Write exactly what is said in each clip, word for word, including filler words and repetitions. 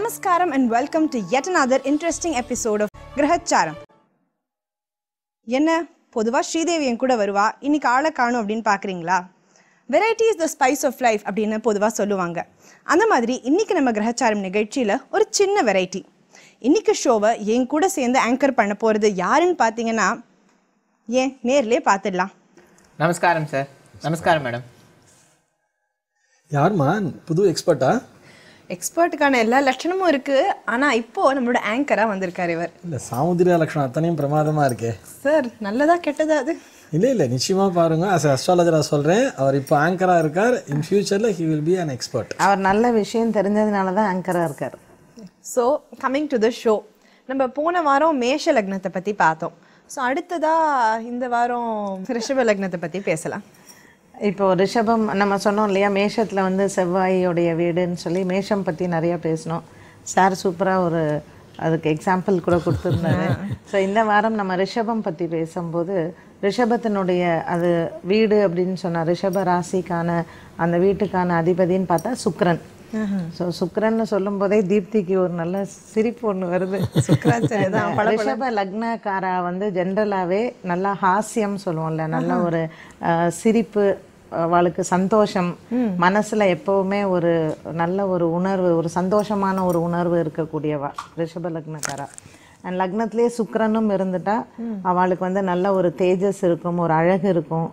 Namaskaram and welcome to yet another interesting episode of Grahacharam. என்ன பொதுவா ஸ்ரீதேவி என் கூட வருவா, இன்னைக்கு ஆளை காணும் அப்படின்னு பார்க்குறீங்களா? Variety is the spice of life அப்படின்னு பொதுவாக சொல்லுவாங்க. அந்த மாதிரி இன்னைக்கு நம்ம கிரகச்சாரம் நிகழ்ச்சியில் ஒரு சின்ன வெரைட்டி. இன்னைக்கு ஷோவை என் கூட சேர்ந்து ஆங்கர் பண்ண போகிறது யாருன்னு பார்த்தீங்கன்னா, ஏன் நேர்லேயே பார்த்துடலாம். நமஸ்காரம் சார். நமஸ்காரம் மேடம். யாருமா புது எக்ஸ்பர்ட்டா? எக்ஸ்பர்ட்டுக்கான எல்லா லட்சணமும் இருக்கு. ஆனா இப்போ நம்மளோட ஆங்கரா வந்திருக்காரு இவர். இல்ல சாமுதிரியா லட்சணம் அத்தனையும் பிரமாதமா இருக்கே. சார் நல்லதா கெட்டதா அது? இல்ல இல்ல நிச்சயமா பாருங்க. as an astrologer சொல்றேன், அவர் இப்போ ஆங்கரா இருக்கார். இன் ஃபியூச்சர்ல he will be an expert. அவர் நல்ல விஷயம் தெரிஞ்சதுனால தான் ஆங்கரா இருக்கார். So coming to the show, நம்ம போன வாரம் மேஷ லக்னத்தை பத்தி பார்த்தோம். ஸோ அடுத்ததா இந்த வாரம் ரிஷப லக்னத்தை பத்தி பேசலாம். இப்போ ரிஷபம் நம்ம சொன்னோம் இல்லையா, மேஷத்தில் வந்து செவ்வாயோடைய வீடுன்னு சொல்லி மேஷம் பற்றி நிறையா பேசணும். சார் சூப்பராக ஒரு அதுக்கு எக்ஸாம்பிள் கூட கொடுத்துருந்தாரு. ஸோ இந்த வாரம் நம்ம ரிஷபம் பற்றி பேசும்போது, ரிஷபத்தினுடைய அது வீடு அப்படின்னு சொன்னால் ரிஷப ராசிக்கான அந்த வீட்டுக்கான அதிபதின்னு பார்த்தா சுக்கிரன். ஸோ சுக்கிரன்னு சொல்லும் போதே தீப்திக்கு ஒரு நல்ல சிரிப்பு ஒன்று வருது. ரிஷப லக்னக்காரா வந்து ஜென்ரலாகவே நல்லா ஹாஸ்யம் சொல்லுவோம்ல, நல்ல ஒரு சிரிப்பு, அவளுக்கு சந்தோஷம், மனசுல எப்பவுமே ஒரு நல்ல ஒரு உணர்வு, ஒரு சந்தோஷமான ஒரு உணர்வு இருக்கக்கூடியவா ரிஷப லக்னக்காரா. அண்ட் லக்னத்திலே சுக்கிரனும் இருந்துட்டா அவளுக்கு வந்து நல்ல ஒரு தேஜஸ் இருக்கும், ஒரு அழகு இருக்கும்,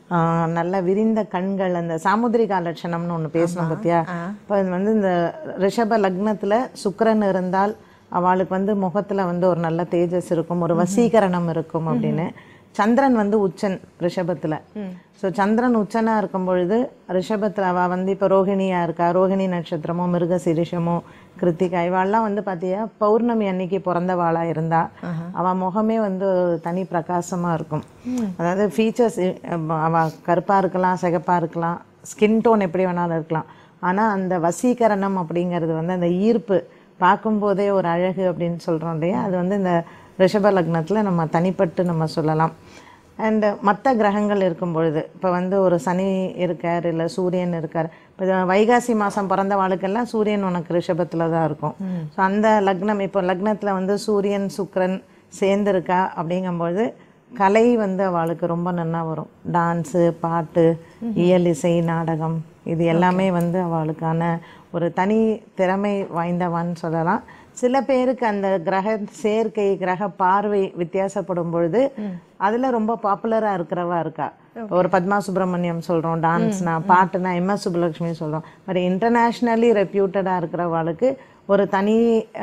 நல்ல விரிந்த கண்கள், அந்த சாமுதிரிகா லட்சணம்னு ஒன்று பேசணும் பார்த்தியா. இப்போ வந்து இந்த ரிஷப லக்னத்தில் சுக்கிரன் இருந்தால் அவளுக்கு வந்து முகத்தில் வந்து ஒரு நல்ல தேஜஸ் இருக்கும், ஒரு வசீகரணம் இருக்கும் அப்படின்னு. சந்திரன் வந்து உச்சன் ரிஷபத்தில். ஸோ சந்திரன் உச்சனாக இருக்கும் பொழுது ரிஷபத்தில் அவள் வந்து இப்போ ரோஹிணியாக இருக்கா, ரோஹிணி நட்சத்திரமோ மிருக சீரிஷமோ கிருத்திகா இவாள்லாம் வந்து பார்த்தியா பௌர்ணமி அன்னைக்கு பிறந்தவாளாக இருந்தா அவள் முகமே வந்து தனி பிரகாசமாக இருக்கும். அதாவது ஃபீச்சர்ஸ் அவள் கருப்பாக இருக்கலாம், சிகப்பாக இருக்கலாம், ஸ்கின் டோன் எப்படி வேணாலும் இருக்கலாம். ஆனால் அந்த வசீகரணம் அப்படிங்கிறது வந்து அந்த ஈர்ப்பு பார்க்கும்போதே ஒரு அழகு அப்படின்னு சொல்கிறோம் இல்லையா, அது வந்து இந்த ரிஷப லக்னத்தில் நம்ம தனிப்பட்டு நம்ம சொல்லலாம். அண்டு மற்ற கிரகங்கள் இருக்கும் பொழுது இப்போ வந்து ஒரு சனி இருக்கார், இல்லை சூரியன் இருக்கார். இப்போ வைகாசி மாதம் பிறந்த வாழ்க்கெல்லாம் சூரியன் உனக்கு ரிஷபத்தில் தான் இருக்கும். ஸோ அந்த லக்னம் இப்போ லக்னத்தில் வந்து சூரியன் சுக்கிரன் சேர்ந்துருக்கா அப்படிங்கும்பொழுது கலை வந்து அவளுக்கு ரொம்ப நல்லா வரும். டான்ஸு, பாட்டு, இயல் இசை, நாடகம், இது எல்லாமே வந்து அவளுக்கான ஒரு தனி திறமை வாய்ந்தவான்னு சொல்லலாம். சில பேருக்கு அந்த கிரக சேர்க்கை, கிரக பார்வை வித்தியாசப்படும் பொழுது அதில் ரொம்ப பாப்புலராக இருக்கிறவா இருக்கா. ஒரு பத்மா சுப்பிரமணியம் சொல்கிறோம், டான்ஸ்னா, பாட்டுனா எம் எஸ் சுப்புலட்சுமி சொல்கிறோம். பட் இன்டர்நேஷ்னலி ரெப்யூட்டடாக இருக்கிறவளுக்கு ஒரு தனி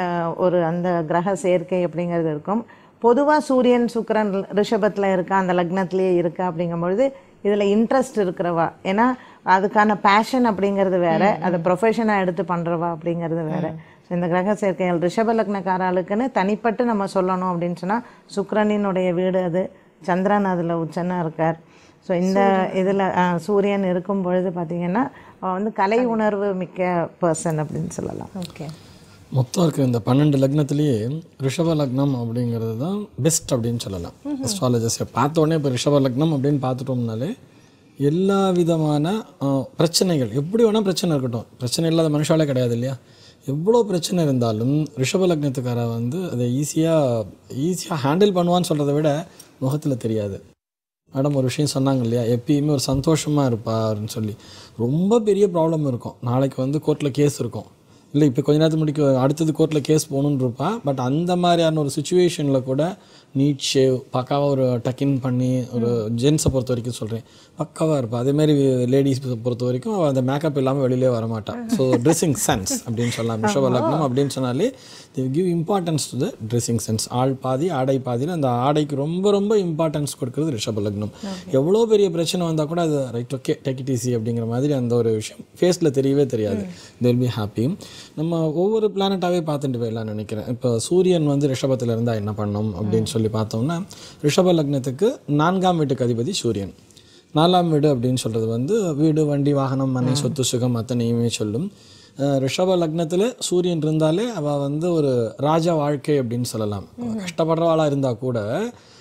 ஒரு அந்த கிரக சேர்க்கை அப்படிங்கிறது இருக்கும். பொதுவாக சூரியன் சுக்கிரன் ரிஷபத்தில் இருக்கா, அந்த லக்னத்திலேயே இருக்கா அப்படிங்கும்பொழுது இதில் இன்ட்ரெஸ்ட் இருக்கிறவா, ஏன்னா அதுக்கான பேஷன் அப்படிங்கிறது வேற, அதை ப்ரொஃபஷனாக எடுத்து பண்ணுறவா அப்படிங்கிறது வேற. இந்த கிரக சேர்க்கைகள் ரிஷப லக்னக்காரர்களுக்குன்னு தனிப்பட்டு நம்ம சொல்லணும் அப்படின்னு சொன்னால் சுக்கிரனினுடைய வீடு அது, சந்திரன் அதில் உச்சனாக இருக்கார். ஸோ இந்த இதில் சூரியன் இருக்கும் பொழுது பார்த்திங்கன்னா அவன் வந்து கலை உணர்வு மிக்க பர்சன் அப்படின்னு சொல்லலாம். ஓகே, மொத்தம் இருக்கிற இந்த பன்னெண்டு லக்னத்திலேயே ரிஷப லக்னம் அப்படிங்கிறது தான் பெஸ்ட் அப்படின்னு சொல்லலாம். அஸ்ட்ராலஜர்ஸை பார்த்தோன்னே இப்போ ரிஷப லக்னம் அப்படின்னு பார்த்துட்டோம்னாலே எல்லா விதமான பிரச்சனைகள், எப்படி வேணால் பிரச்சனை இருக்கட்டும், பிரச்சனை இல்லாத மனுஷாலே கிடையாது இல்லையா. எவ்வளோ பிரச்சனை இருந்தாலும் ரிஷப லக்னத்துக்கார வந்து அதை ஈஸியாக ஈஸியாக ஹேண்டில் பண்ணுவான்னு சொல்கிறத விட முகத்தில் தெரியாது. மேடம் ஒரு விஷயம் சொன்னாங்க இல்லையா, எப்பயுமே ஒரு சந்தோஷமாக இருப்பார்னு சொல்லி. ரொம்ப பெரிய ப்ராப்ளம் இருக்கும், நாளைக்கு வந்து கோர்ட்டில் கேஸ் இருக்கும், இல்லை இப்போ கொஞ்ச நேரத்துக்கு முடிக்க அடுத்தது கோர்ட்டில் கேஸ் போகணுன்னு இருப்பான். பட் அந்த மாதிரியான ஒரு சுச்சுவேஷனில் கூட நீட் ஷேவ் பக்காவாக ஒரு டக்கின் பண்ணி, ஒரு ஜென்ஸை பொறுத்த வரைக்கும் சொல்கிறேன், பக்காவாக இருப்பாள். அதேமாதிரி லேடிஸ் பொறுத்த வரைக்கும் அவள் அந்த மேக்கப் இல்லாமல் வெளியிலே வரமாட்டாள். ஸோ ட்ரெஸ்ஸிங் சென்ஸ் அப்படின்னு சொல்லலாம். ரிஷப லக்னம் அப்படின்னு சொன்னாலே they give importance to the dressing sense. ஆள் பாதி ஆடை பாதியில் அந்த ஆடைக்கு ரொம்ப ரொம்ப இம்பார்ட்டன்ஸ் கொடுக்குறது ரிஷப லக்னம். எவ்வளோ பெரிய பிரச்சனை வந்தால் கூட அது right okay take it easy அப்படிங்கிற மாதிரி அந்த ஒரு விஷயம் ஃபேஸில் தெரியவே தெரியாது. They will be happy. நம்ம ஒவ்வொரு பிளானட்டாகவே பார்த்துட்டு போயிடலாம்னு நினைக்கிறேன். இப்போ சூரியன் வந்து ரிஷபத்தில் இருந்தால் என்ன பண்ணணும் அப்படின்னு சொல்லி பார்த்தோம்னா, ரிஷப லக்னத்துக்கு நான்காம் வீட்டுக்கு அதிபதி சூரியன். நாலாம் வீடு அப்படின்னு சொல்கிறது வந்து வீடு, வண்டி, வாகனம், மனை, சொத்து, சுகம் அத்தனையுமே சொல்லும். ரிஷப லக்னத்தில் சூரியன் இருந்தாலே அவள் வந்து ஒரு ராஜ வாழ்க்கை அப்படின்னு சொல்லலாம். கஷ்டப்படுறவாளாக இருந்தால் கூட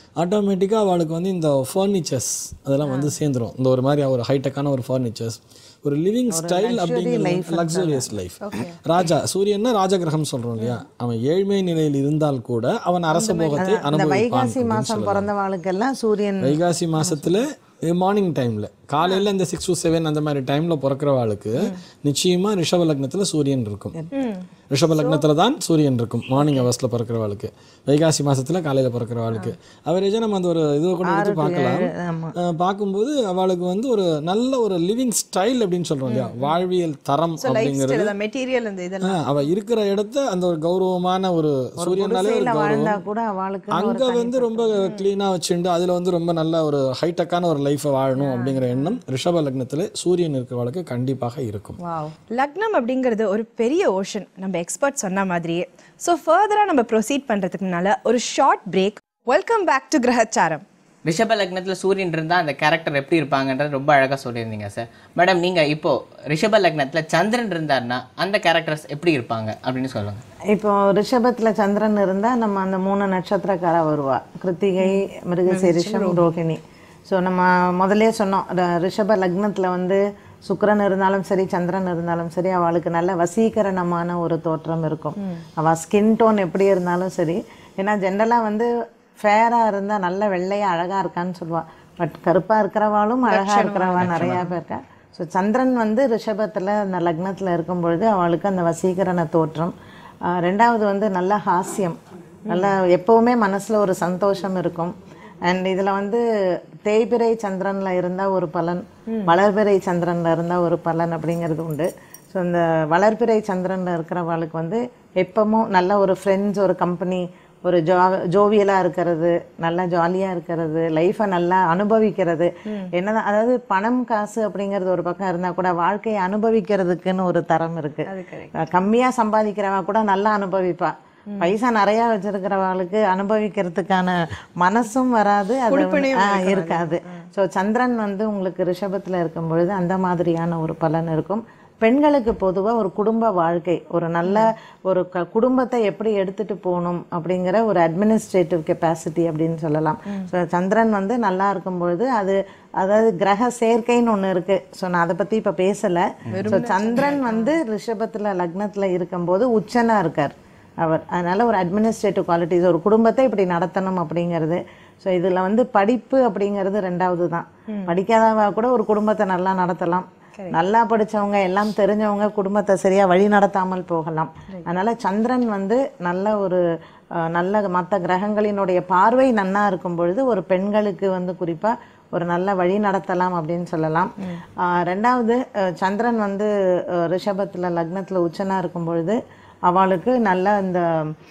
ஆட்டோமேட்டிக்காக அவளுக்கு வந்து இந்த ஃபர்னிச்சர்ஸ் அதெல்லாம் வந்து சேர்ந்துடும். இந்த ஒரு மாதிரி ஒரு ஹைடெக்கான ஒரு ஃபர்னிச்சர்ஸ், ஒரு லிவிங் ஸ்டைல் அப்படிங்கிறது லக்ஸூரியஸ் லைஃப். ராஜா சூரியன்னா ராஜகிரகம் சொல்கிறோம் இல்லையா, அவன் ஏழ்மை நிலையில் இருந்தால் கூட அவன் அரச போகத்தை அனுபவிப்பான். வைகாசி மாதம் பிறந்தவாளுக்கெல்லாம் சூரியன் வைகாசி மாதத்தில் மார்னிங் டைமில் காலையில் இந்த சிக்ஸ் டு செவன் அந்த மாதிரி டைமில் பிறக்கிறவாளுக்கு நிச்சயமாக ரிஷப லக்னத்தில் சூரியன் இருக்கும். ரிஷப லக்னத்தில் தான் சூரியன் இருக்கும் மார்னிங் ஹவர்ஸில் பிறக்கிறவாளுக்கு, வைகாசி மாதத்தில் காலையில் பிறக்கிறவாளுக்கு. அவரேஜாக நம்ம அந்த ஒரு இதை கூட எடுத்து பார்க்கலாம். பார்க்கும்போது அவளுக்கு வந்து ஒரு நல்ல ஒரு லிவிங் ஸ்டைல் அப்படின்னு சொல்கிறோம் இல்லையா, வாழ்வியல் தரம் அப்படிங்கிறது மெட்டீரியல் அவள் இருக்கிற இடத்த அந்த ஒரு கௌரவமான ஒரு சூரியனாலே ஒரு கௌரவம் கூட அவளுக்கு அங்கே வந்து ரொம்ப க்ளீனாக வச்சுட்டு அதில் வந்து ரொம்ப நல்ல ஒரு ஹைடெக்கான ஒரு லைஃப்பை வாழணும் அப்படிங்கிற எண்ணம் ரிஷப லக்னத்தில் சூரியன் இருக்கிறவளுக்கு கண்டிப்பாக இருக்கும். லக்னம் அப்படிங்கிறது ஒரு பெரிய ஓஷன், நம்ம எக்ஸ்பர்ட் சொன்ன மாதிரியே. ஸோ ஃபர்தராக நம்ம ப்ரொசீட் பண்ணுறதுக்கு முன்னால் ஒரு short break. Welcome back to Grahacharam. ரிஷப லக்னத்தில் சூரியன் இருந்தால் அந்த கேரக்டர் எப்படி இருப்பாங்கன்றது ரொம்ப அழகாக சொல்லியிருந்தீங்க சார். மேடம், நீங்கள் இப்போது ரிஷப லக்னத்தில் சந்திரன் இருந்தார்னா அந்த கேரக்டர்ஸ் எப்படி இருப்பாங்க அப்படின்னு சொல்லுங்கள். இப்போ ரிஷபத்தில் சந்திரன் இருந்தால் நம்ம அந்த மூணு நட்சத்திரக்கார வருவா, கிருத்திகை, மிருகசீரிஷம், ரோகிணி. ஸோ நம்ம முதலே சொன்னோம், ரிஷப லக்னத்தில் வந்து சுக்கிரன் இருந்தாலும் சரி சந்திரன் இருந்தாலும் சரி அவளுக்கு நல்ல வசீகரணமான ஒரு தோற்றம் இருக்கும். அவள் ஸ்கின் டோன் எப்படி இருந்தாலும் சரி, ஏன்னா ஜென்ரலாக வந்து ஃபேராக இருந்தால் நல்ல வெள்ளையாக அழகாக இருக்கான்னு சொல்லுவாள். பட் கருப்பாக இருக்கிறவாளும் அழகாக இருக்கிறவா நிறையா பேர் இருக்கா. ஸோ சந்திரன் வந்து ரிஷபத்தில் அந்த லக்னத்தில் இருக்கும் பொழுது அவளுக்கு அந்த வசீகரண தோற்றம். ரெண்டாவது வந்து நல்ல ஹாஸ்யம், நல்லா எப்போவுமே மனசில் ஒரு சந்தோஷம் இருக்கும். அண்ட் இதில் வந்து தேய்பிறை சந்திரனில் இருந்தால் ஒரு பலன், வளர்பிறை சந்திரனில் இருந்தால் ஒரு பலன் அப்படிங்கிறது உண்டு. ஸோ இந்த வளர்பிறை சந்திரனில் இருக்கிறவளுக்கு வந்து எப்பவும் நல்ல ஒரு ஃப்ரெண்ட்ஸ், ஒரு கம்பெனி, ஒரு ஜோ ஜோவியலாக இருக்கிறது, நல்லா ஜாலியாக இருக்கிறது, லைஃப்பை நல்லா அனுபவிக்கிறது. என்னதான் அதாவது பணம் காசு அப்படிங்கிறது ஒரு பக்கம் இருந்தால் கூட வாழ்க்கையை அனுபவிக்கிறதுக்குன்னு ஒரு தரம் இருக்குது. கம்மியாக சம்பாதிக்கிறவா கூட நல்லா அனுபவிப்பா, பைசா நிறையா வச்சிருக்கிறவளுக்கு அனுபவிக்கிறதுக்கான மனசும் வராது, அது இருக்காது. ஸோ சந்திரன் வந்து உங்களுக்கு ரிஷபத்தில் இருக்கும் பொழுது அந்த மாதிரியான ஒரு பலன் இருக்கும். பெண்களுக்கு பொதுவாக ஒரு குடும்ப வாழ்க்கை, ஒரு நல்ல ஒரு க குடும்பத்தை எப்படி எடுத்துகிட்டு போகணும் அப்படிங்கிற ஒரு அட்மினிஸ்ட்ரேட்டிவ் கெப்பாசிட்டி அப்படின்னு சொல்லலாம். ஸோ சந்திரன் வந்து நல்லா இருக்கும் பொழுது அது அதாவது கிரக சேர்க்கைன்னு ஒன்று இருக்குது. ஸோ நான் அதை பற்றி இப்போ பேசலை. ஸோ சந்திரன் வந்து ரிஷபத்தில் லக்னத்தில் இருக்கும்போது உச்சனாக இருக்கார் அவர். அதனால் ஒரு அட்மினிஸ்ட்ரேட்டிவ் குவாலிட்டிஸ், ஒரு குடும்பத்தை இப்படி நடத்தணும் அப்படிங்கிறது. ஸோ இதில் வந்து படிப்பு அப்படிங்கிறது ரெண்டாவது தான். படிக்காதவா கூட ஒரு குடும்பத்தை நல்லா நடத்தலாம், நல்லா படித்தவங்க எல்லாம் தெரிஞ்சவங்க குடும்பத்தை சரியாக வழி நடத்தாமல் போகலாம். அதனால் சந்திரன் வந்து நல்ல ஒரு நல்ல மற்ற கிரகங்களினுடைய பார்வை நன்னா இருக்கும் பொழுது ஒரு பெண்களுக்கு வந்து குறிப்பாக ஒரு நல்ல வழி நடத்தலாம் அப்படின்னு சொல்லலாம். ரெண்டாவது சந்திரன் வந்து ரிஷபத்தில் லக்னத்தில் உச்சனாக இருக்கும் பொழுது அவளுக்கு நல்ல இந்த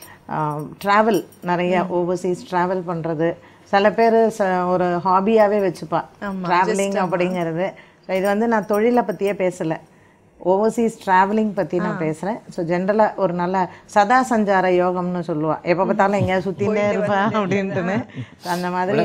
ட்ராவல், நிறைய ஓவர்சீஸ் ட்ராவல் பண்ணுறது, சில பேர் ச ஒரு ஹாபியாகவே வச்சுப்பா ட்ராவலிங் அப்படிங்கிறது. இது வந்து நான் தொழிலை பற்றியே பேசலை, ஓவர்சீஸ் ட்ராவலிங் பற்றி நான் பேசுகிறேன். ஸோ ஜென்ரலாக ஒரு நல்ல சதா சஞ்சார யோகம்னு சொல்லுவாள், எப்போ பார்த்தாலும் எங்கேயா சுற்றினே இருப்பேன் அப்படின்ட்டுன்னு. அந்த மாதிரி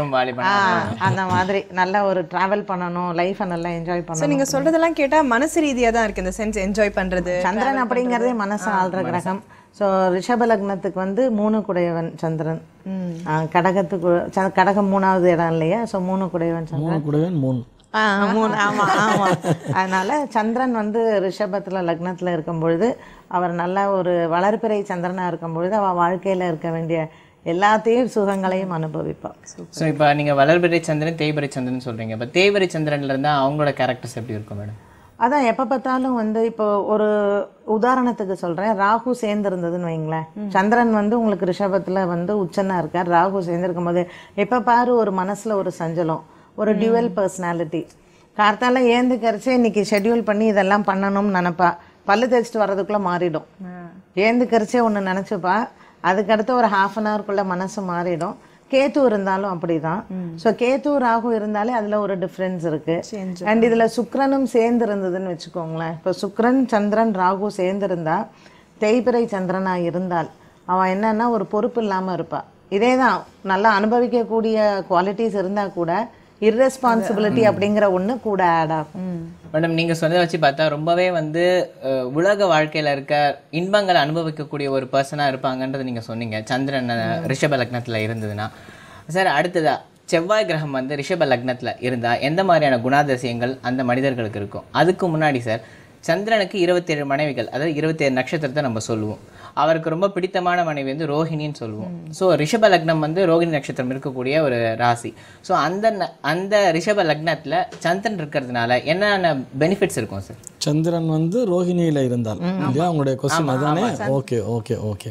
அந்த மாதிரி நல்ல ஒரு ட்ராவல் பண்ணணும், லைஃப்பை நல்லா என்ஜாய் பண்ணணும். நீங்கள் சொல்கிறதெல்லாம் கேட்டால் மனசு ரீதியாக தான் இருக்குது, இந்த சென்ஸ் என்ஜாய் பண்ணுறது. சந்திரன் அப்படிங்கிறதே மனசு ஆள்ற கிரகம். ஸோ ரிஷப லக்னத்துக்கு வந்து மூணு குடையவன் சந்திரன், கடகத்துக்கு கடகம் மூணாவது இடம் இல்லையா, ஸோ மூணு குடையவன் சந்திரன் மூணு மூணு ஆமாம் ஆமாம். அதனால் சந்திரன் வந்து ரிஷபத்தில் லக்னத்தில் இருக்கும் பொழுது அவர் நல்ல ஒரு வளர்பிறை சந்திரனாக இருக்கும் பொழுது அவள் வாழ்க்கையில் இருக்க வேண்டிய எல்லாத்தையும் சுகங்களையும் அனுபவிப்பாள். ஸோ இப்போ நீங்கள் வளர்பிறை சந்திரன், தேய்பிறை சந்திரன் சொல்கிறீங்க. இப்போ தேய்பிறை சந்திரனில் இருந்தால் அவங்களோட கேரக்டர்ஸ் எப்படி இருக்கும் மேடம்? அதான் எப்போ பார்த்தாலும் வந்து இப்போ ஒரு உதாரணத்துக்கு சொல்கிறேன், ராகு சேர்ந்துருந்ததுன்னு வைங்களேன். சந்திரன் வந்து உங்களுக்கு ரிஷபத்தில் வந்து உச்சனாக இருக்கார், ராகு சேர்ந்துருக்கும் போது எப்போ பாரு ஒரு மனசில் ஒரு சஞ்சலம், ஒரு டியூவல் பர்சனாலிட்டி. கார்த்தால ஏந்து கரைச்சி இன்னைக்கு ஷெட்யூல் பண்ணி இதெல்லாம் பண்ணணும்னு நினப்பா, பல்லு தேய்ச்சிட்டு வர்றதுக்குள்ளே மாறிடும். ஏந்து கரைச்சே ஒன்று நினச்சிப்பா, அதுக்கடுத்து ஒரு ஹாஃப் அன் ஹவர்க்குள்ளே மனசு மாறிடும். கேத்து இருந்தாலும் அப்படிதான். ஸோ கேத்து ராகு இருந்தாலே அதில் ஒரு டிஃப்ரென்ஸ் இருக்குது. அண்ட் இதில் சுக்கிரனும் சேர்ந்து இருந்ததுன்னு வச்சுக்கோங்களேன். இப்போ சுக்கிரன் சந்திரன் ராகு சேர்ந்துருந்தா, தேய்பிறை சந்திரனாக இருந்தால் அவன் என்னன்னா ஒரு பொறுப்பு இல்லாமல் இருப்பாள். இதே தான் நல்லா அனுபவிக்கக்கூடிய குவாலிட்டிஸ் இருந்தால் கூட இர்ரெஸ்பான்சிபிலிட்டி அப்படிங்கிற ஒன்று கூட ஆட் ஆகும். மேடம், நீங்கள் சொன்னதை வச்சு பார்த்தா ரொம்பவே வந்து உலக வாழ்க்கையில் இருக்க இன்பங்களை அனுபவிக்கக்கூடிய ஒரு பர்சனாக இருப்பாங்கன்றது நீங்கள் சொன்னீங்க, சந்திரன் ரிஷப லக்னத்தில் இருந்ததுன்னா. சார் அடுத்ததா செவ்வாய் கிரகம் வந்து ரிஷப லக்னத்தில் இருந்தால் எந்த மாதிரியான குணாதிசயங்கள் அந்த மனிதர்களுக்கு இருக்கும்? அதுக்கு முன்னாடி சார் சந்திரனுக்கு இருபத்தேழு மனைவிகள், அதாவது இருபத்தேழு நட்சத்திரத்தை நம்ம சொல்லுவோம். அவருக்கு ரொம்ப பிடித்தமான மனைவி வந்து ரோஹிணின்னு சொல்லுவோம். ஸோ ரிஷப லக்னம் வந்து ரோஹிணி நட்சத்திரம் இருக்கக்கூடிய ஒரு ராசி. ஸோ அந்த அந்த ரிஷப லக்னத்தில் சந்திரன் இருக்கிறதுனால என்னென்ன பெனிஃபிட்ஸ் இருக்கும் சார்? சந்திரன் வந்து ரோஹிணியில் இருந்தால் இல்லையா உங்களுடைய கொஸ்டின் அதானே? ஓகே ஓகே ஓகே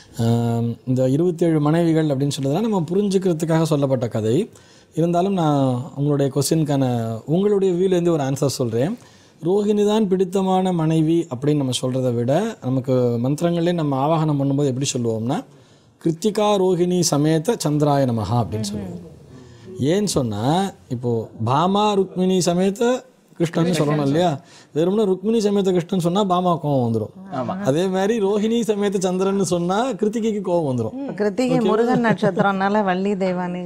இந்த இருபத்தேழு மனைவிகள் அப்படின்னு சொல்றதுலாம் நம்ம புரிஞ்சுக்கிறதுக்காக சொல்லப்பட்ட கதை. இருந்தாலும் நான் உங்களுடைய கொஸ்டினுக்கான உங்களுடைய வியூலேருந்து ஒரு ஆன்சர் சொல்கிறேன். ரோஹிணி தான் பிடித்தமான மனைவி அப்படின்னு நம்ம சொல்கிறத விட நமக்கு மந்திரங்களே நம்ம ஆவாகனம் பண்ணும்போது எப்படி சொல்லுவோம்னா கிருத்திகா ரோஹிணி சமேத சந்திராய நமஹா அப்படின்னு சொல்லுவோம். ஏன்னு சொன்னால் இப்போது பாமா ருக்மிணி சமேத கிருஷ்ணன் சொல்லணும் இல்லையா? வெறும்னா ருக்மிணி சமேத கிருஷ்ணன் சொன்னால் பாமா கோவம் வந்துடும். அதே மாதிரி ரோஹிணி சமேத சந்திரன் சொன்னால் கிருத்திகைக்கு கோவம் வந்துடும். கிருத்திகை முருகன் நட்சத்திரம்னால வள்ளி தெய்வானி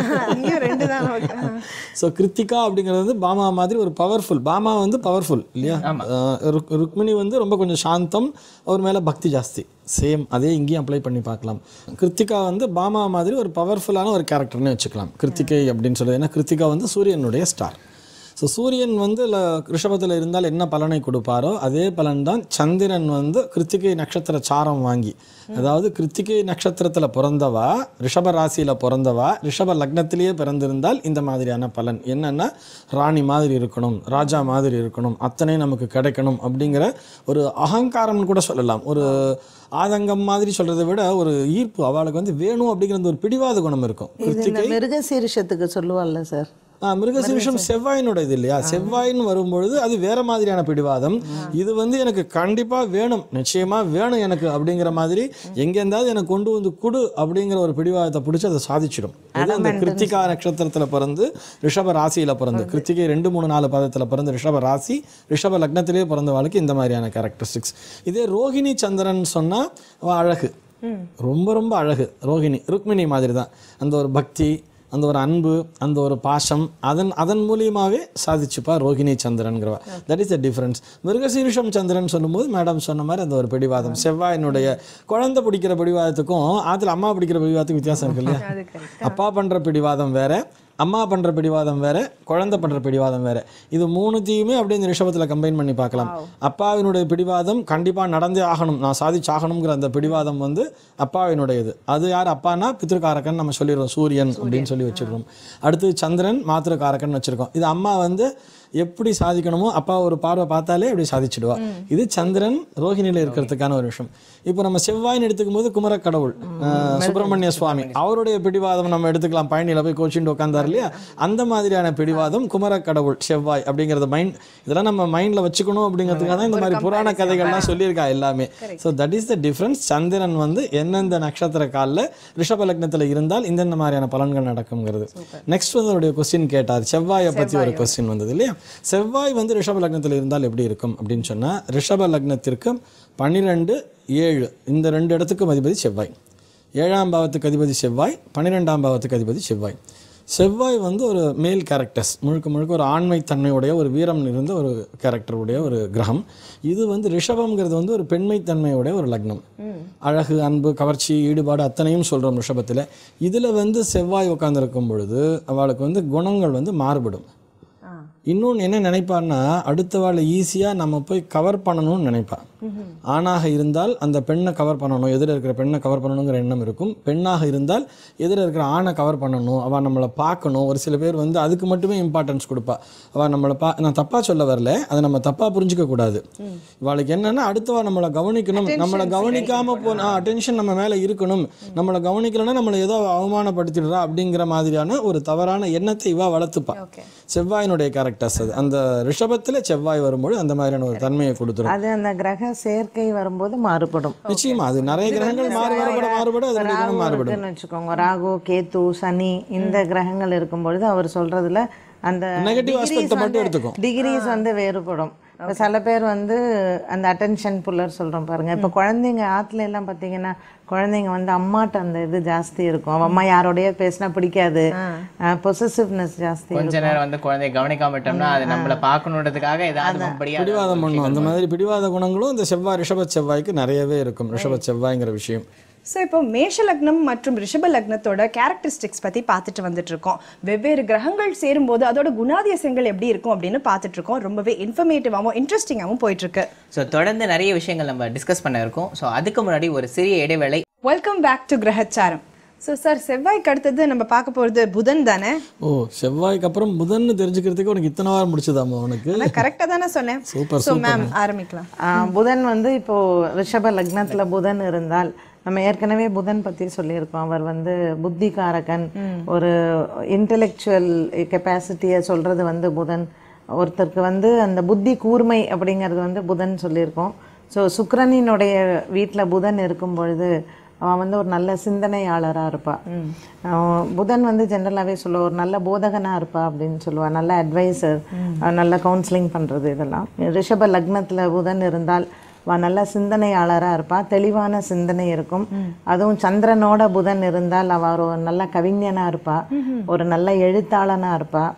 ரெண்டு தான். ஸோ கிருத்திகா அப்படிங்கிறது வந்து பாமா மாதிரி ஒரு பவர்ஃபுல். பாமா வந்து பவர்ஃபுல் இல்லையா? ருக்மிணி வந்து ரொம்ப கொஞ்சம் சாந்தம், அவர் மேலே பக்தி ஜாஸ்தி. சேம் அதே இங்கேயும் அப்ளை பண்ணி பார்க்கலாம். கிருத்திகா வந்து பாமா மாதிரி ஒரு பவர்ஃபுல்லான ஒரு கேரக்டர்னு வச்சுக்கலாம் கிருத்திகை அப்படின்னு சொல்லுது. ஏன்னா கிருத்திகா வந்து சூரியனுடைய ஸ்டார். ஸோ சூரியன் வந்து ரிஷபத்தில் இருந்தால் என்ன பலனை கொடுப்பாரோ அதே பலன் தான் சந்திரன் வந்து கிருத்திகை நட்சத்திர சாரம் வாங்கி, அதாவது கிருத்திகை நட்சத்திரத்தில் பிறந்தவா ரிஷப ராசியில் பிறந்தவா ரிஷப லக்னத்திலேயே பிறந்திருந்தால் இந்த மாதிரியான பலன் என்னென்னா ராணி மாதிரி இருக்கணும், ராஜா மாதிரி இருக்கணும், அத்தனை நமக்கு கிடைக்கணும் அப்படிங்கிற ஒரு அகங்காரம்னு கூட சொல்லலாம். ஒரு ஆதங்கம் மாதிரி சொல்கிறத விட ஒரு ஈர்ப்பு, அவளுக்கு வந்து வேணும் அப்படிங்கிற ஒரு பிடிவாத குணம் இருக்கும். கிருத்திகை மிருகசீரிஷத்துக்கு சொல்லுவாள்ல சார், மிருகசீரிஷம் செவ்வாயினோட இது இல்லையா? செவ்வாயின்னு வரும்பொழுது அது வேற மாதிரியான பிடிவாதம். இது வந்து எனக்கு கண்டிப்பா வேணும், நிச்சயமா வேணும் எனக்கு அப்படிங்கிற மாதிரி எங்கேருந்தாவது எனக்கு கொண்டு வந்து குடு அப்படிங்கிற ஒரு பிடிவாதத்தை பிடிச்சி அதை சாதிச்சிடும். அது அந்த கிருத்திகா நட்சத்திரத்தில் பிறந்து ரிஷப ராசியில பிறந்து கிருத்திகை ரெண்டு மூணு நாலு பதத்தில் பிறந்து ரிஷப ராசி ரிஷப லக்னத்திலேயே பிறந்த வாழ்க்கை இந்த மாதிரியான கேரக்டரிஸ்டிக்ஸ். இதே ரோஹிணி சந்திரன் சொன்னா அழகு, ரொம்ப ரொம்ப அழகு. ரோஹிணி ருக்மிணி மாதிரி தான். அந்த ஒரு பக்தி, அந்த ஒரு அன்பு, அந்த ஒரு பாசம், அதன் அதன் மூலியமாகவே சாதிச்சுப்பா ரோஹிணி சந்திரன்கிறவா. That is the difference. மிருகசீரிஷம் சந்திரன் சொல்லும்போது மேடம் சொன்ன மாதிரி அந்த ஒரு பிடிவாதம், செவ்வாயினுடைய குழந்தை பிடிக்கிற பிடிவாதத்துக்கும் ஆற்றுல அம்மா பிடிக்கிற பிடிவாதத்துக்கும் வித்தியாசம் இருக்கு இல்லையா? அப்பா பண்ணுற பிடிவாதம் வேற, அம்மா பண்ணுற பிடிவாதம் வேற, குழந்தை பண்ணுற பிடிவாதம் வேற. இது மூணுத்தையுமே அப்படியே இந்த ரிஷபத்தில் கம்பைன் பண்ணி பார்க்கலாம். அப்பாவினுடைய பிடிவாதம் கண்டிப்பாக நடந்தே ஆகணும், நான் சாதிச்சாகணுங்கிற அந்த பிடிவாதம் வந்து அப்பாவினுடையது. அது யார் அப்பானா பித்ருக்காரக்கன் நம்ம சொல்லிடுறோம், சூரியன் அப்படின்னு சொல்லி வச்சுருக்கோம். அடுத்து சந்திரன் மாத்திருக்காரக்கன் வச்சுருக்கோம். இது அம்மா வந்து எப்படி சாதிக்கணுமோ அப்பா ஒரு பார்வை பார்த்தாலே அப்படி சாதிச்சுடுவா. இது சந்திரன் ரோஹிணியில் இருக்கிறதுக்கான ஒரு விஷயம். இப்போ நம்ம செவ்வாயின்னு எடுத்துக்கும் போது குமர கடவுள் சுப்பிரமணிய சுவாமி, அவருடைய பிடிவாதம் நம்ம எடுத்துக்கலாம். பயணியில் போய் கோச்சின்னு உட்காந்தார் இல்லையா? அந்த மாதிரியான பிடிவாதம் குமர கடவுள் செவ்வாய் அப்படிங்கிறத மைண்ட் இதெல்லாம் நம்ம மைண்டில் வச்சுக்கணும் அப்படிங்கிறதுக்காக தான் இந்த மாதிரி புராண கதைகள்லாம் சொல்லியிருக்கா எல்லாமே. So that is the difference. சந்திரன் வந்து எந்தெந்த நட்சத்திர காலில் ரிஷப லக்னத்தில் இருந்தால் இந்தெந்த மாதிரியான பலன்கள் நடக்குங்கிறது. நெக்ஸ்ட் வந்து அவருடைய கொஸ்டின் கேட்டார், செவ்வாயை பற்றி ஒரு கொஸ்டின் வந்தது இல்லையா? செவ்வாய் வந்து ரிஷப லக்னத்தில் இருந்தால் எப்படி இருக்கும் அப்படின்னு சொன்னால், ரிஷப லக்னத்திற்கு பன்னிரெண்டு ஏழு இந்த ரெண்டு இடத்துக்கும் அதிபதி செவ்வாய். ஏழாம் பாவத்துக்கு அதிபதி செவ்வாய், பன்னிரெண்டாம் பாவத்துக்கு அதிபதி செவ்வாய். செவ்வாய் வந்து ஒரு மேல் கேரக்டர்ஸ், முழுக்க முழுக்க ஒரு ஆண்மை தன்மையுடைய ஒரு வீரம் இருந்த ஒரு கேரக்டருடைய ஒரு கிரகம். இது வந்து ரிஷபம்ங்கிறது வந்து ஒரு பெண்மை தன்மையுடைய ஒரு லக்னம். அழகு, அன்பு, கவர்ச்சி, ஈடுபாடு அத்தனையும் சொல்கிறோம் ரிஷபத்தில். இதில் வந்து செவ்வாய் உட்காந்துருக்கும் பொழுது அவளுக்கு வந்து குணங்கள் வந்து மாறுபடும். இன்னொன்று என்ன நினைப்பான்னா, அடுத்த வாழை ஈஸியாக நம்ம போய் கவர் பண்ணணும்னு நினைப்பான். ஆணாக இருந்தால் அந்த பெண்ணை கவர் பண்ணணும், எதிர இருக்கிற பெண்ணை கவர் பண்ணணுங்கிற எண்ணம் இருக்கும். பெண்ணாக இருந்தால் எதிர இருக்கிற ஆணை கவர் பண்ணணும், அவள் நம்மளை பார்க்கணும். ஒரு சில பேர் வந்து அதுக்கு மட்டுமே இம்பார்ட்டன்ஸ் கொடுப்பா. அவள் நம்மளை பா நான் தப்பாக சொல்ல வரல, அதை நம்ம தப்பாக புரிஞ்சிக்க கூடாது. இவளுக்கு என்னென்னா அடுத்தவா நம்மளை கவனிக்கணும், நம்மளை கவனிக்காமல் போன அட்டென்ஷன் நம்ம மேலே இருக்கணும், நம்மளை கவனிக்கலைன்னா நம்மளை ஏதோ அவமானப்படுத்திடுறா அப்படிங்கிற மாதிரியான ஒரு தவறான எண்ணத்தை இவா வளர்த்துப்பா. செவ்வாயினுடைய கேரக்டர்ஸ் அது. அந்த ரிஷபத்தில் செவ்வாய் வரும்போது அந்த மாதிரியான ஒரு தன்மையை கொடுத்துரும். அது அந்த கிரக சேர்க்கை வரும்போது மாறுபடும். நிச்சயமா அது நிறைய கிரகங்கள் மாறுபட மாறுபட அதனுடைய மாறுபடும் வச்சுக்கோங்க. ராகு, கேத்து, சனி இந்த கிரகங்கள் இருக்கும்பொழுது அவர் சொல்றதுல அந்த நெகட்டிவ் ஆஸ்பெக்ட் மட்டும் எடுத்துக்கும். டிகிரிஸ் வந்து வேறுபடும். இப்போ சில பேர் வந்து அந்த அட்டென்ஷன் புல்லர் சொல்கிறோம் பாருங்கள். இப்போ குழந்தைங்க ஆற்றுல எல்லாம் பார்த்தீங்கன்னா குழந்தைங்க வந்து அம்மாட்ட அந்த இது ஜாஸ்தி இருக்கும். அவன் அம்மா யாரோடய பேசினா பிடிக்காது, பொசசிவ்னஸ் ஜாஸ்தி. கொஞ்ச நேரம் வந்து குழந்தைய கவனிக்காம விட்டோம்னா அது நம்மளை பார்க்கணுன்றதுக்காக ஏதாவது பிடிவாதம் பண்ணும். அந்த மாதிரி பிடிவாத குணங்களும் இந்த செவ்வாய் ரிஷப செவ்வாய்க்கு நிறையவே இருக்கும். ரிஷப செவ்வாய்ங்கிற விஷயம் ஸோ இப்போ மேஷ லக்னம் மற்றும் ரிஷப லக்னத்தோட கேரக்டரிஸ்டிக்ஸ் பற்றி பார்த்துட்டு வந்துட்டு இருக்கோம். வெவ்வேறு கிரகங்கள் சேரும்போது அதோட குணாதிசயங்கள் எப்படி இருக்கும் அப்படின்னு பார்த்துட்டு இருக்கோம். ரொம்பவே இன்ஃபர்மேட்டிவாகவும் இன்ட்ரெஸ்டிங்காகவும் போயிட்டு இருக்கு. ஸோ தொடர்ந்து நிறைய விஷயங்கள் நம்ம டிஸ்கஸ் பண்ண இருக்கோம். ஸோ அதுக்கு முன்னாடி ஒரு சிறிய இடைவேளை. Welcome back to Grahacharam. So sir, செவ்வாய்க்கு அடுத்தது நம்ம பார்க்க போகிறது புதன் தானே? ஓ, செவ்வாய்க்கு அப்புறம் புதன் தெரிஞ்சுக்கிறதுக்கு உனக்கு இத்தனை வாரம் முடிச்சதாமா உனக்கு? கரெக்டாக தானே சொன்னேன். சூப்பர். ஸோ மேம் ஆரம்பிக்கலாம். புதன் வந்து இப்போ ரிஷப லக்னத்துல புதன் இருந்தால், நம்ம ஏற்கனவே புதன் பற்றி சொல்லியிருக்கோம். அவர் வந்து புத்திகாரகன், ஒரு இன்டெலெக்சுவல் கெப்பாசிட்டியை சொல்கிறது வந்து புதன். ஒருத்தருக்கு வந்து அந்த புத்தி கூர்மை அப்படிங்கிறது வந்து புதன் சொல்லியிருக்கோம். ஸோ சுக்கிரனினுடைய வீட்டில் புதன் இருக்கும் பொழுது அவன் வந்து ஒரு நல்ல சிந்தனையாளராக இருப்பாள். புதன் வந்து ஜென்ரலாகவே சொல்லுவா ஒரு நல்ல போதகனாக இருப்பா அப்படின்னு சொல்லுவாள். நல்ல அட்வைசர், நல்ல கவுன்சிலிங் பண்ணுறது இதெல்லாம். ரிஷப லக்னத்தில் புதன் இருந்தால் அவள் நல்ல சிந்தனையாளராக இருப்பாள். தெளிவான சிந்தனை இருக்கும். அதுவும் சந்திரனோட புதன் இருந்தால் அவள் ஒரு நல்ல கவிஞனாக இருப்பாள். ஒரு நல்ல எழுத்தாளனாக இருப்பாள்.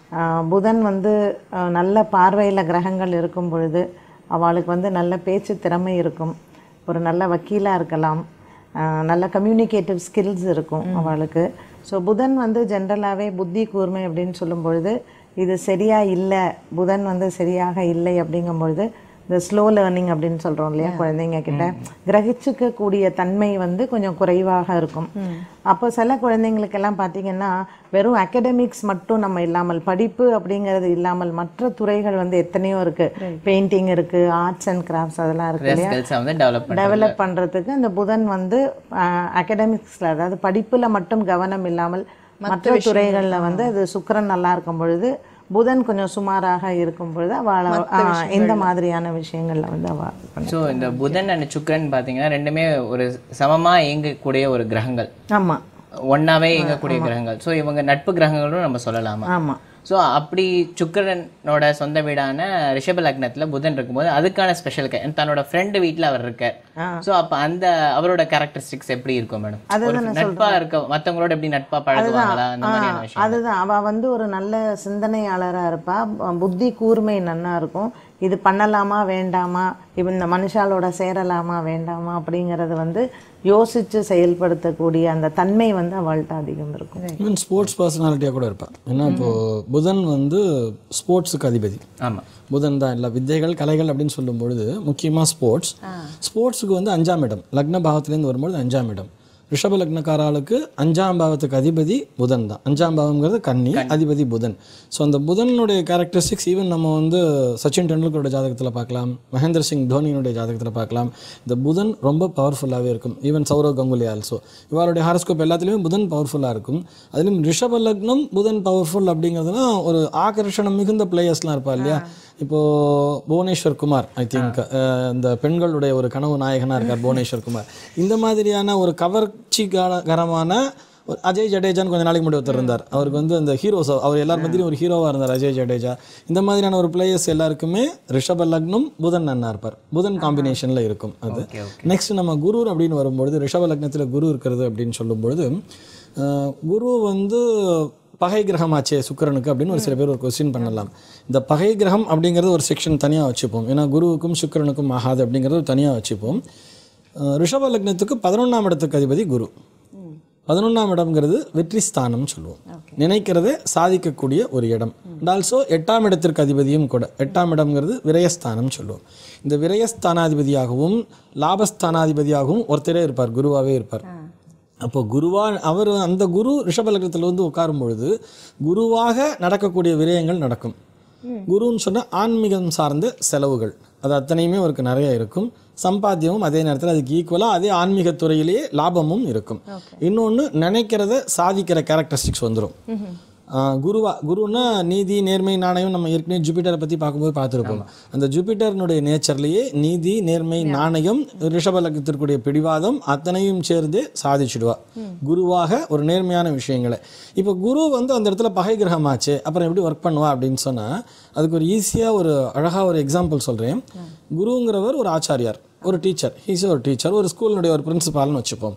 புதன் வந்து நல்ல பார்வையில் கிரகங்கள் இருக்கும் பொழுது அவளுக்கு வந்து நல்ல பேச்சு திறமை இருக்கும். ஒரு நல்ல வக்கீலாக இருக்கலாம். நல்ல கம்யூனிகேட்டிவ் ஸ்கில்ஸ் இருக்கும் அவளுக்கு. ஸோ புதன் வந்து ஜென்ரலாகவே புத்தி கூர்மை அப்படின்னு சொல்லும் பொழுது இது சரியாக இல்லை, புதன் வந்து சரியாக இல்லை அப்படிங்கும் பொழுது இந்த ஸ்லோ லேர்னிங் அப்படின்னு சொல்கிறோம் இல்லையா, குழந்தைங்க கிட்ட கிரகிச்சுக்கக்கூடிய தன்மை வந்து கொஞ்சம் குறைவாக இருக்கும். அப்போ சில குழந்தைங்களுக்கெல்லாம் பார்த்தீங்கன்னா வெறும் அகடமிக்ஸ் மட்டும் நம்ம இல்லாமல், படிப்பு அப்படிங்கிறது இல்லாமல் மற்ற துறைகள் வந்து எத்தனையோ இருக்குது. பெயிண்டிங் இருக்குது, ஆர்ட்ஸ் அண்ட் கிராஃப்ட்ஸ் அதெல்லாம் இருக்குது இல்லையா, டெவலப் பண்ணுறதுக்கு அந்த புதன் வந்து அகடமிக்ஸில், அதாவது படிப்பில் மட்டும் கவனம் இல்லாமல் மற்ற துறைகளில் வந்து அது சுக்கிரன் நல்லா இருக்கும் பொழுது, புதன் கொஞ்சம் சுமாராக இருக்கும் பொழுது அவள் இந்த மாதிரியான விஷயங்கள்ல வந்து அவள். ஸோ இந்த புதன் அண்ட் சுக்கிரன் பார்த்தீங்கன்னா ரெண்டுமே ஒரு சமமாக இயங்கக்கூடிய ஒரு கிரகங்கள். ஆமாம், ஒன்னாவே இயங்கக்கூடிய கிரகங்கள். ஸோ இவங்க நட்பு கிரகங்களும் நம்ம சொல்லலாமா? ஆமாம். ஸோ அப்படி சுக்கிரனோட சொந்த வீடான ரிஷப லக்னத்துல புதன் இருக்கும்போது அதுக்கான ஸ்பெஷல் தன்னோட ஃப்ரெண்டு வீட்டில் அவர் இருக்கார். ஸோ அப்போ அந்த அவரோட கேரக்டரிஸ்டிக்ஸ் எப்படி இருக்கும் மேடம்? நட்பா இருக்க மற்றவங்களோட எப்படி நட்பா பழகுவாங்களா அந்த மாதிரியான விஷயம்? அதுதான், அவள் வந்து ஒரு நல்ல சிந்தனையாளராக இருப்பா. புத்தி கூர்மை நன்னா இருக்கும். இது பண்ணலாமா வேண்டாமா, இப்போ இந்த மனுஷாலோட சேரலாமா வேண்டாமா அப்படிங்கிறது வந்து யோசித்து செயல்படுத்தக்கூடிய அந்த தன்மை வந்து அவள்கிட்ட அதிகம் இருக்கும். ஈவன் ஸ்போர்ட்ஸ் பர்சனாலிட்டியாக கூட இருப்பாள். ஏன்னா இப்போது புதன் வந்து ஸ்போர்ட்ஸுக்கு அதிபதி. ஆமாம், புதன் தான் எல்லா வித்தைகள் கலைகள் அப்படின்னு சொல்லும் பொழுது முக்கியமாக ஸ்போர்ட்ஸ். ஸ்போர்ட்ஸுக்கு வந்து அஞ்சாம் இடம், லக்ன பாவத்துலேருந்து வரும்பொழுது அஞ்சாம் இடம். ரிஷப லக்னக்காராளுக்கு அஞ்சாம் பாவத்துக்கு அதிபதி புதன் தான். அஞ்சாம் பாவங்கிறது கன்னி, அதிபதி புதன். ஸோ அந்த புதனுடைய கேரக்டரிஸ்டிக்ஸ் ஈவன் நம்ம வந்து சச்சின் டெண்டுல்கரோட ஜாதகத்தில் பார்க்கலாம், மகேந்திர சிங் தோனியினுடைய ஜாதகத்தில் பார்க்கலாம். இந்த புதன் ரொம்ப பவர்ஃபுல்லாகவே இருக்கும். ஈவன் சௌரவ் கங்குலி ஆல்சோ, இவருடைய ஹாரோஸ்கோப் எல்லாத்துலேயுமே புதன் பவர்ஃபுல்லாக இருக்கும். அதுலேயும் ரிஷப லக்னம் புதன் பவர்ஃபுல் அப்படிங்கிறதுனா ஒரு ஆகர்ஷணம் மிகுந்த பிளேயர்ஸ்லாம் இருப்பா இல்லையா. இப்போது புவனேஸ்வர் குமார், ஐ திங்க் இந்த பெண்களுடைய ஒரு கனவு நாயகனாக இருக்கார் புவனேஸ்வர் குமார். இந்த மாதிரியான ஒரு கவர்ச்சிகரமான ஒரு அஜய் ஜடேஜான்னு கொஞ்சம் நாளைக்கு முன்னாடி ஒருத்தர் இருந்தார். அவருக்கு வந்து அந்த ஹீரோஸ், அவர் எல்லார் மத்தியும் ஒரு ஹீரோவாக இருந்தார் அஜய் ஜடேஜா. இந்த மாதிரியான ஒரு பிளேயர்ஸ் எல்லாருக்குமே ரிஷப லக்னம் புதன் நன்னா இருப்பார். புதன் காம்பினேஷனில் இருக்கும் அது. நெக்ஸ்ட் நம்ம குரு அப்படின்னு வரும்பொழுது, ரிஷப லக்னத்தில் குரு இருக்கிறது அப்படின்னு சொல்லும்பொழுது, குரு வந்து பகை கிரகமாச்சே சுக்கிரனுக்கு அப்படின்னு ஒரு சில பேர் ஒரு கொஸ்டின் பண்ணலாம். இந்த பகை கிரகம் அப்படிங்கிறது ஒரு செக்ஷன் தனியாக வச்சுப்போம். ஏன்னா குருவுக்கும் சுக்கிரனுக்கும் ஆகாது அப்படிங்கிறது தனியாக வச்சுப்போம். ரிஷப லக்னத்துக்கு பதினொன்றாம் இடத்துக்கு அதிபதி குரு. பதினொன்றாம் இடம்ங்கிறது வெற்றி ஸ்தானம்னு சொல்லுவோம். நினைக்கிறதே சாதிக்கக்கூடிய ஒரு இடம். அண்ட் ஆல்சோ எட்டாம் இடத்திற்கு அதிபதியும் கூட. எட்டாம் இடம்ங்கிறது விரயஸ்தானம் சொல்லுவோம். இந்த விரயஸ்தானாதிபதியாகவும் லாபஸ்தானாதிபதியாகவும் ஒருத்தரே இருப்பார், குருவாகவே இருப்பார். அப்போ குருவா அவர் அந்த குரு ரிஷப லக்னத்தில் வந்து உட்காரும் பொழுது குருவாக நடக்கக்கூடிய விரயங்கள் நடக்கும். குருன்னு சொன்னால் ஆன்மீகம் சார்ந்த செலவுகள் அது அத்தனையுமே அவருக்கு நிறைய இருக்கும். சம்பாத்தியமும் அதே நேரத்தில் அதுக்கு ஈக்குவலாக அதே ஆன்மீக துறையிலேயே லாபமும் இருக்கும். இன்னொன்று, நினைக்கிறத சாதிக்கிற கேரக்டரிஸ்டிக்ஸ் வந்துடும். குருவா குருன்னா நீதி நேர்மை நாணயம் நம்ம ஏற்கனவே ஜூபிட்டரை பற்றி பார்க்கும்போது பார்த்துருப்போம். அந்த ஜூபிட்டர்னுடைய நேச்சர்லேயே நீதி நேர்மை நாணயம் ரிஷப லக்னத்திற்குடைய பிடிவாதம் அத்தனையும் சேர்ந்து சாதிச்சுடுவா குருவாக ஒரு நேர்மையான விஷயங்களை. இப்போ குரு வந்து அந்த இடத்துல பகை கிரகமாச்சு, அப்புறம் எப்படி ஒர்க் பண்ணுவா அப்படின்னு சொன்னால் அதுக்கு ஒரு ஈஸியாக ஒரு அழகாக ஒரு எக்ஸாம்பிள் சொல்கிறேன். குருங்கிறவர் ஒரு ஆச்சாரியார், ஒரு டீச்சர். ஹீஸ் ஒரு டீச்சர், ஒரு ஸ்கூலினுடைய ஒரு பிரின்சிபால்னு வச்சுப்போம்.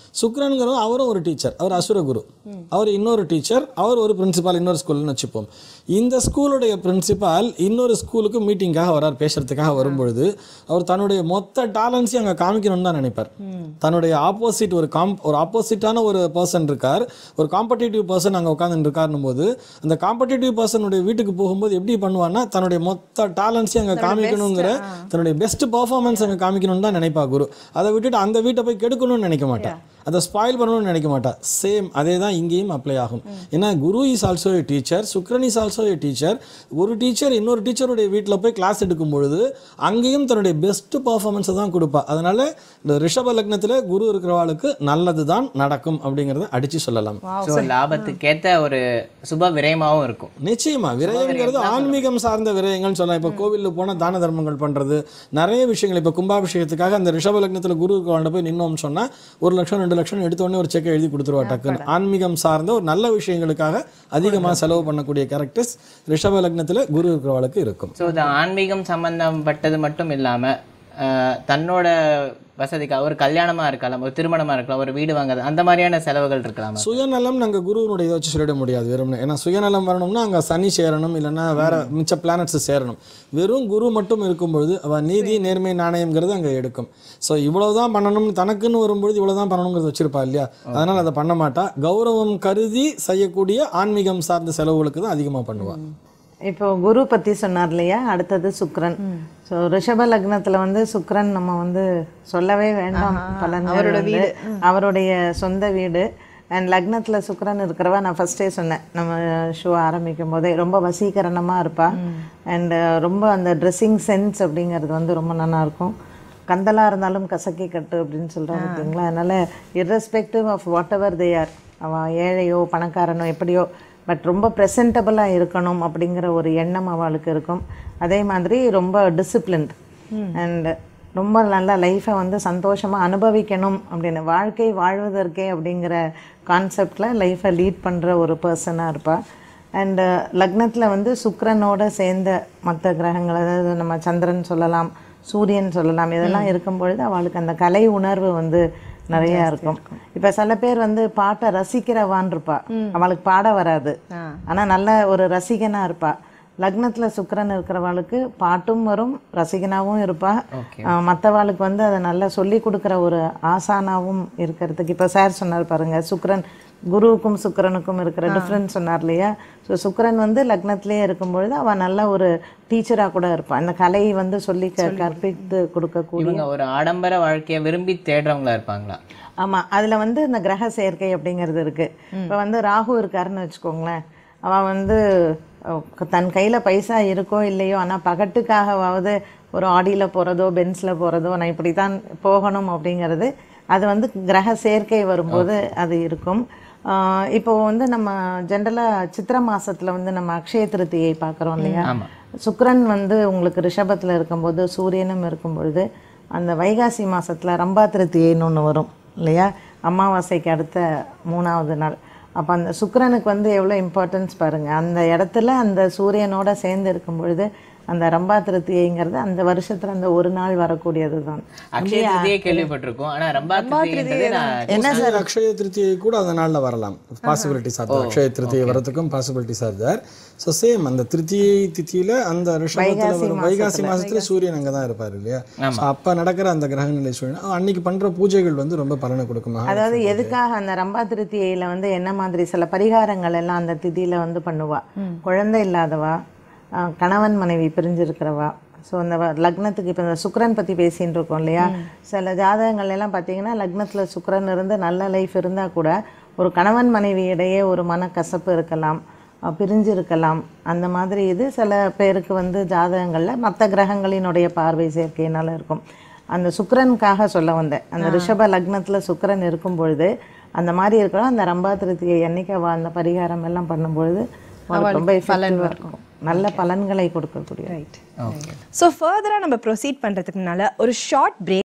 சுக்கிரன்கிறவர் அவரும் ஒரு டீச்சர், அவர் அசுரகுரு, அவர் இன்னொரு டீச்சர், அவர் ஒரு பிரின்சிபால் இன்னொரு ஸ்கூல்னு வச்சுப்போம். இந்த ஸ்கூலுடைய பிரின்சிபால் இன்னொரு ஸ்கூலுக்கு மீட்டிங்காக வரார், பேசுறதுக்காக வரும்பொழுது அவர் தன்னுடைய மொத்த டேலண்ட்ஸையும் அங்கே காமிக்கணும்னு தான் நினைப்பார். தன்னுடைய ஆப்போசிட் ஒரு காம் ஒரு ஆப்போசிட்டான ஒரு பர்சன் இருக்கார், ஒரு காம்படிட்டிவ் பர்சன் அங்கே உட்காந்து இருக்காருன்னும் போது அந்த காம்படிட்டிவ் பர்சனுடைய வீட்டுக்கு போகும்போது எப்படி பண்ணுவான்னா தன்னுடைய மொத்த டேலண்ட்ஸையும் அங்கே காமிக்கணுங்கிற தன்னுடைய பெஸ்ட் பர்ஃபார்மன்ஸ் அங்கே காமிக்கணும்னு தான் நினைப்பா குரு. அதை விட்டுட்டு அந்த வீட்டை போய் கெடுக்கணும்னு நினைக்க மாட்டா, அதை ஸ்பாயில் பண்ணணும்னு நினைக்க மாட்டா. சேம் அதே தான் இங்கேயும் அப்ளை ஆகும். ஏன்னா குரு இஸ் ஆல்சோ ஏ டீச்சர், சுக்ரன் இஸ் ஆல்சோ ஏ டீச்சர். ஒரு டீச்சர் இன்னொரு டீச்சருடைய வீட்டில் போய் கிளாஸ் எடுக்கும் பொழுது அங்கேயும் தன்னுடைய பெஸ்ட் பர்ஃபார்மன்ஸை தான் கொடுப்பா. அதனால இந்த ரிஷப லக்னத்தில் குரு இருக்கிறவாளுக்கு நல்லது தான் நடக்கும் அப்படிங்கிறத அடிச்சு சொல்லலாம். லாபத்துக்கேற்ற ஒரு சுப விரயமாகவும் இருக்கும். நிச்சயமா விரயங்கிறது ஆன்மீகம் சார்ந்த விரயங்கள்னு சொல்லலாம். இப்போ கோவிலில் போனால் தான தர்மங்கள் பண்ணுறது நிறைய விஷயங்கள். இப்போ கும்பாபிஷேகத்துக்காக அந்த ரிஷப லக்னத்தில் குரு வாழ்ந்த போய் நின்னோம்னு சொன்னால் ஒரு லட்சம் ரெண்டு லட்சம் எடுத்த உடனே ஒரு செக்கை எழுதி கொடுத்துருவா டக்குன்னு. ஆன்மீகம் சார்ந்த ஒரு நல்ல விஷயங்களுக்காக அதிகமாக செலவு பண்ணக்கூடிய கேரக்டர்ஸ் ரிஷப லக்னத்தில் குரு இருக்கிறவளுக்கு இருக்கும். ஸோ இது ஆன்மீகம் சம்பந்தப்பட்டது மட்டும் இல்லாமல் தன்னோட வசதிக்காக ஒரு கல்யாணமாக இருக்கலாம், ஒரு திருமணமாக இருக்கலாம், ஒரு வீடு வாங்குறது, அந்த மாதிரியான செலவுகள் இருக்கலாம். சுயநலம் நாங்கள் குருவினுடைய இதை வச்சு சொல்லிட முடியாது வெறும். ஏன்னா சுயநலம் வரணும்னா அங்கே சனி சேரணும், இல்லைன்னா வேற மிச்ச பிளானட்ஸ் சேரணும். வெறும் குரு மட்டும் இருக்கும்பொழுது அவள் நீதி நேர்மை நாணயம்ங்கிறது அங்கே எடுக்கும். ஸோ இவ்வளோதான் பண்ணணும்னு தனக்குன்னு வரும்பொழுது இவ்வளோதான் பண்ணணுங்கிறது வச்சிருப்பா இல்லையா, அதனால் அதை பண்ண மாட்டா. கௌரவம் கருதி செய்யக்கூடிய ஆன்மீகம் சார்ந்த செலவுகளுக்கு தான் அதிகமாக பண்ணுவாள். இப்போ குரு பற்றி சொன்னார் இல்லையா, அடுத்தது சுக்ரன். ஸோ ரிஷப லக்னத்தில் வந்து சுக்ரன் நம்ம வந்து சொல்லவே வேண்டாம் பலன்கள். வந்து அவருடைய சொந்த வீடு அண்ட் லக்னத்தில் சுக்ரன் இருக்கிறவா நான் ஃபஸ்ட்டே சொன்னேன் நம்ம ஷோ ஆரம்பிக்கும் போதே ரொம்ப வசீகரணமாக இருப்பாள். அண்டு ரொம்ப அந்த ட்ரெஸ்ஸிங் சென்ஸ் அப்படிங்கிறது வந்து ரொம்ப நல்லாயிருக்கும். கந்தலாக இருந்தாலும் கசக்கி கட்டு அப்படின்னு சொல்கிறாங்க பார்த்தீங்களா. அதனால் irrespective of whatever they are, அவள் ஏழையோ பணக்காரனோ எப்படியோ, பட் ரொம்ப ப்ரெசன்டபுளாக இருக்கணும் அப்படிங்கிற ஒரு எண்ணம் அவளுக்கு இருக்கும். அதே மாதிரி ரொம்ப டிசிப்ளின்ட் அண்ட் ரொம்ப நல்லா லைஃப்பை வந்து சந்தோஷமாக அனுபவிக்கணும் அப்படின்னு, வாழ்க்கை வாழ்வதற்கே அப்படிங்கிற கான்செப்டில் லைஃப்பை லீட் பண்ணுற ஒரு பர்சனாக இருப்பாள். அண்டு லக்னத்தில் வந்து சுக்கிரனோட சேர்ந்த மற்ற கிரகங்கள், அதாவது நம்ம சந்திரன் சொல்லலாம், சூரியன் சொல்லலாம், இதெல்லாம் இருக்கும் பொழுது அவளுக்கு அந்த கலை உணர்வு வந்து நிறையா இருக்கும். இப்போ சில பேர் வந்து பாட்டை ரசிக்கிறவான் இருப்பா, அவளுக்கு பாட வராது, ஆனால் நல்ல ஒரு ரசிகனாக இருப்பா. லக்னத்தில் சுக்கிரன் இருக்கிறவளுக்கு பாட்டும் வரும், ரசிகனாகவும் இருப்பா. மற்றவாளுக்கு வந்து அதை நல்லா சொல்லி கொடுக்குற ஒரு ஆசானாவும் இருக்கிறதுக்கு. இப்போ சார் சொன்னார் பாருங்க, சுக்கிரன் குருவுக்கும் சுக்கிரனுக்கும் இருக்கிற டிஃப்ரென்ஸ் சொன்னார் இல்லையா. ஸோ சுக்கிரன் வந்து லக்னத்திலே இருக்கும்பொழுது அவள் நல்ல ஒரு டீச்சராக கூட இருப்பாள். அந்த கலையை வந்து சொல்லி கற்பித்து கொடுக்கக்கூடிய ஒரு ஆடம்பர வாழ்க்கையை விரும்பி தேடுறவங்களா இருப்பாங்களா? ஆமாம், அதில் வந்து இந்த கிரக சேர்க்கை அப்படிங்கிறது இருக்குது. இப்போ வந்து ராகு இருக்காருன்னு வச்சுக்கோங்களேன், அவள் வந்து தன் கையில் பைசா இருக்கோ இல்லையோ, ஆனால் பகட்டுக்காகவாவது ஒரு ஆடியில் போகிறதோ பென்ஸில் போகிறதோ நான் இப்படி தான் போகணும் அப்படிங்கிறது, அது வந்து கிரக சேர்க்கை வரும்போது அது இருக்கும். இப்போது வந்து நம்ம ஜென்ரலாக சித்திர மாதத்தில் வந்து நம்ம அக்ஷய திருத்தியை பார்க்குறோம் இல்லையா. சுக்கிரன் வந்து உங்களுக்கு ரிஷபத்தில் இருக்கும்போது சூரியனும் இருக்கும்பொழுது அந்த வைகாசி மாதத்தில் ரம்பா திருத்தியைன்னு ஒன்று வரும் இல்லையா, அமாவாசைக்கு அடுத்த மூணாவது நாள். அப்போ அந்த சுக்கிரனுக்கு வந்து எவ்வளோ இம்பார்ட்டன்ஸ் பாருங்கள். அந்த இடத்துல அந்த சூரியனோட சேர்ந்து இருக்கும் பொழுது அந்த ரம்பா திருத்தியைங்கிறது அந்த வருஷத்துல அந்த ஒரு நாள் வரக்கூடியது தான். அக்ஷய திருத்தியை கேள்விப்பட்டிருக்கோம், ஆனா ரம்பா திருத்தியை என்ன சார், அக்ஷய திருத்தியை கூட அந்த நாளில் வரலாம், பாசிபிலிட்டிஸ் ஆர். அக்ஷய திருத்தியை வரதுக்கும் possibilities are there. So same அந்த திருத்தியை தித்தியில அந்த ரிஷபத்தில் வரும் வைகாசி மாசத்துல சூரியன் அங்கே தான் இருப்பார் இல்லையா. அப்போ நடக்கிற அந்த கிரக நிலை சூழ்நிலை அன்னைக்கு பண்ற பூஜைகள் வந்து ரொம்ப பலனை கொடுக்குமா. அதாவது எதுக்காக அந்த ரம்பா திருத்தியில வந்து என்ன மாதிரி சில பரிகாரங்கள் எல்லாம் அந்த திதியில வந்து பண்ணுவா, குழந்தை இல்லாதவா, கணவன் மனைவி பிரிஞ்சிருக்கிறவா. ஸோ அந்த லக்னத்துக்கு இப்போ இந்த சுக்கிரன் பற்றி பேசின்னு இருக்கோம் இல்லையா, சில ஜாதகங்கள் எல்லாம் பார்த்தீங்கன்னா லக்னத்தில் சுக்கிரன் இருந்து நல்ல லைஃப் இருந்தால் கூட ஒரு கணவன் மனைவி இடையே ஒரு மனக்கசப்பு இருக்கலாம், பிரிஞ்சு இருக்கலாம். அந்த மாதிரி இது சில பேருக்கு வந்து ஜாதகங்களில் மற்ற கிரகங்களினுடைய பார்வை சேர்க்கையினால இருக்கும். அந்த சுக்கிரனுக்காக சொல்ல வந்தேன், அந்த ரிஷப லக்னத்தில் சுக்கிரன் இருக்கும் பொழுது அந்த மாதிரி இருக்கிறோம். அந்த ரம்பா திருத்தியை என்னைக்கு அவள் அந்த பரிகாரம் எல்லாம் பண்ணும்பொழுது ரொம்ப எஃபெக்டிவாக இருக்கும், நல்ல பலன்களை கொடுக்கக்கூடிய. ரைட். ஸோ ஃபர்தராக நம்ம ப்ரொசீட் பண்ணுறதுக்கு முன்னால் ஒரு ஷார்ட் பிரேக்.